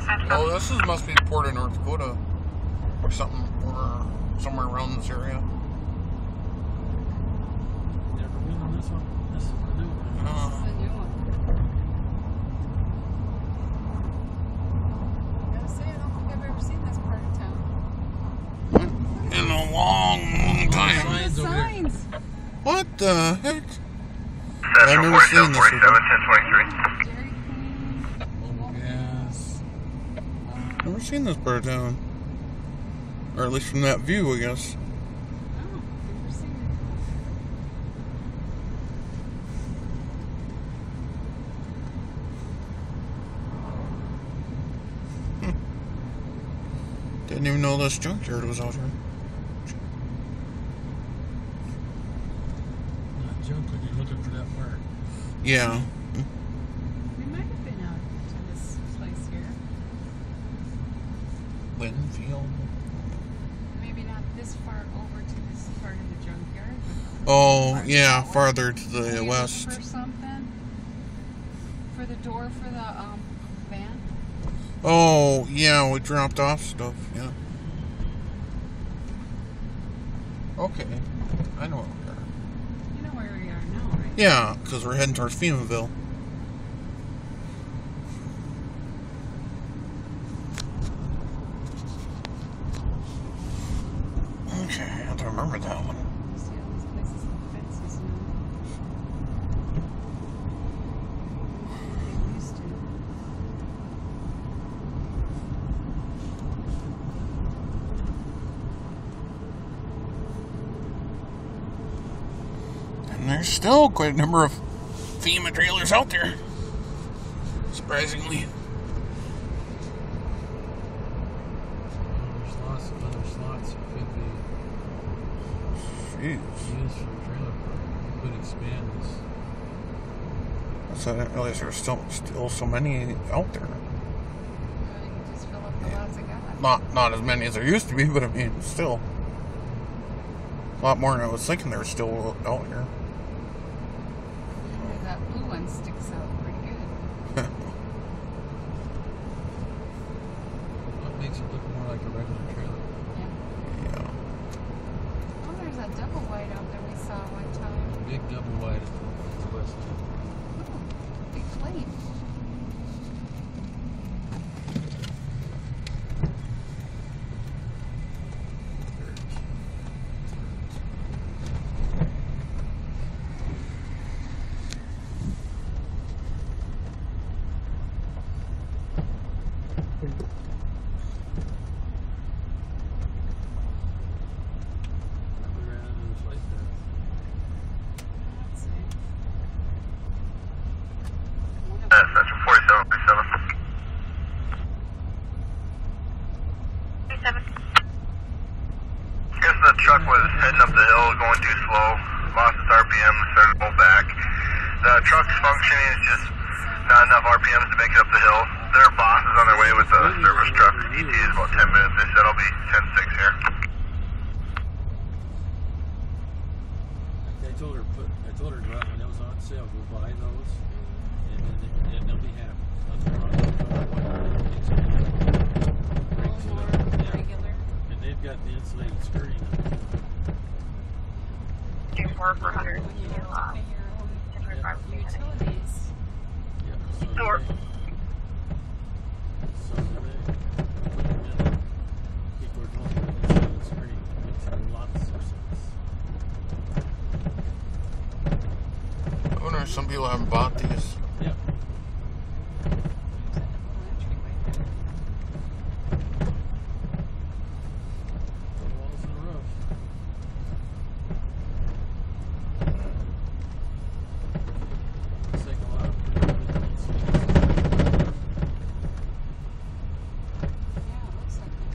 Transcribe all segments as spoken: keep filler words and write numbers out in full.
Oh, this is must be the port of North Dakota or something, or somewhere around this area. Never been on this one. This is the new one. Uh, This is the new one. I gotta say, I don't think I've ever seen this part of town. in a long, long time. Signs over there. Signs. What the heck? Central I've never seen this forty-seven, before. ten twenty-three. Dairy Queen. Oh, gas. Never seen this part of town. Or at least from that view, I guess. Oh, never seen Hmm. Didn't even know this junkyard was out here. Not junk when you're looking for that part. Yeah. it. We might have been out to this place here. Winfield. Maybe not this far over to this part of the junkyard. But Oh, farther yeah, forward. farther to the Maybe west. For something. For the door for the um van. Oh, yeah, we dropped off stuff, yeah. Okay, I know where we are. You know where we are now, right? Yeah, because we're heading towards Femaville. Okay, I have to remember that one. You see all these places with fences now. They used to. And there's still quite a number of FEMA trailers out there. Surprisingly. There's lots of other slots that could be Jeez. used for the trailer park. You could expand this. So I didn't realize there were still, still so many out there. Well, you can just fill up the lots of gas. Not not as many as there used to be, but I mean, still. A lot more than I was thinking there were still out here. Maybe that blue one sticks out pretty good. What makes it look more like a regular trailer? Yeah. Yeah. Oh, there's a double wide out there we saw one time. Big double wide at the, at the west end. Ooh, big plane. We ran into the flight there. Let's see. Uh, Central forty-seven, forty-seven. forty-seven. Guess the truck was heading up the hill, going too slow, lost its R P M, started to pull back. The truck's functioning is just not enough R P Ms to make it up the hill. Their boss is on their way with the service truck. E T is about ten minutes. They said I'll be ten six here. I told her put. I told her to go out when it was on sale. Go buy those, and then they, and they'll be happy. Nothing wrong with them. A little more regular. And they've got the insulated skirting. Do four for one hundred. When you don't Uh, pay your own seventy-five percent. utilities. Yep. So do Door. they. So do they. And people are going for the insulated skirting. It makes lots of sense. I wonder if some people haven't bought these. Yep. The walls and the roof. Looks like a lot of pretty good insulated skirting. Yeah, it looks like it.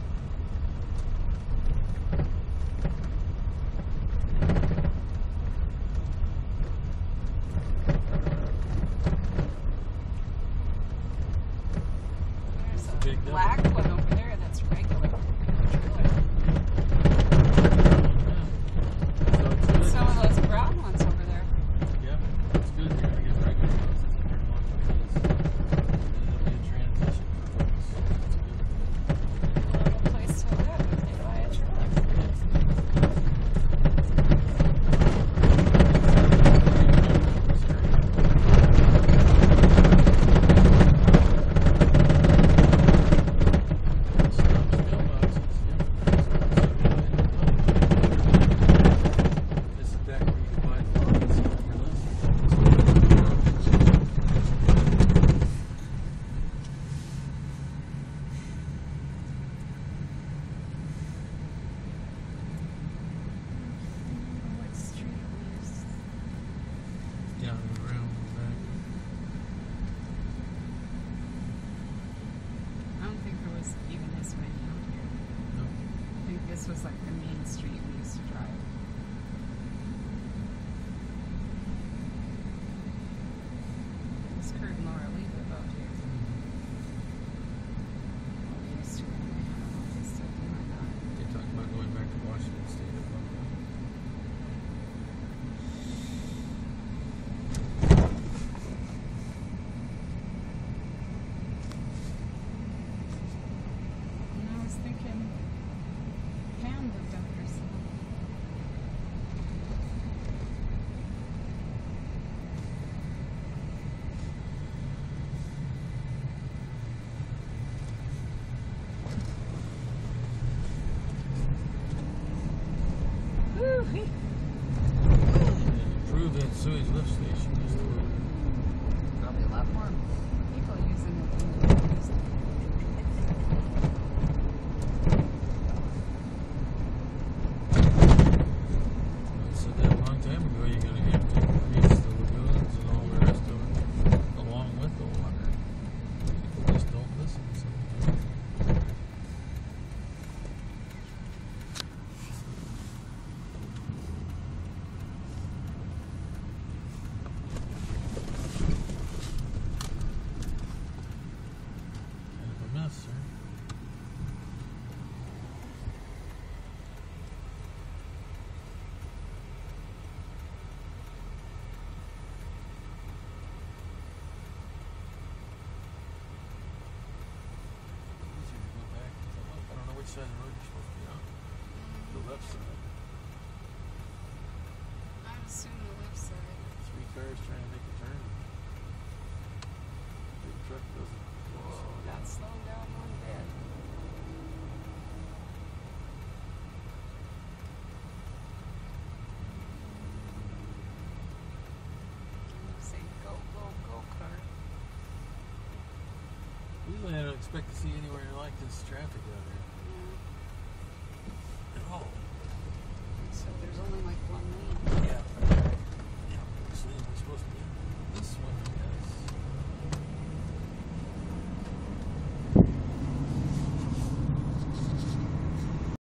There's a Big double. black one over there that's regular. So it's good. Some of those brown ones over there. Yep, it's good. You're gonna get regular ones as the third one is. And it'll be a transition for folks. Main Street we used to drive. It was Kurt and Laura leave about here. Well, we used to. I don't know if they still do or not. They talk about going back to Washington State at one point. And I was thinking Pam lived up there somewhere. Woo-wee. Improve that sewage lift station just a little. Probably a lot more people using it than they used to. I said that a long time ago, you're going to have to increase the lagoons and all the rest of it along with the water. People just don't listen sometimes. Kind of a mess, sir. Easier to go back. I don't know which side of the road you're supposed to be on. The left side. I would assume the left side. Three cars trying to make a turn. Big truck doesn't. Got slowed down one bit. Say go, go, go, car. Usually I don't expect to see anywhere like this traffic out here.